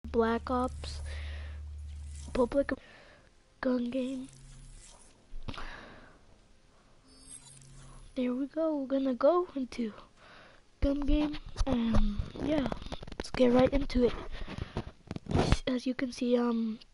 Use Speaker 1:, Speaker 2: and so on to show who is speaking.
Speaker 1: Black Ops public gun game. There we go. We're gonna go into gun game, and yeah, let's get right into it. As you can see,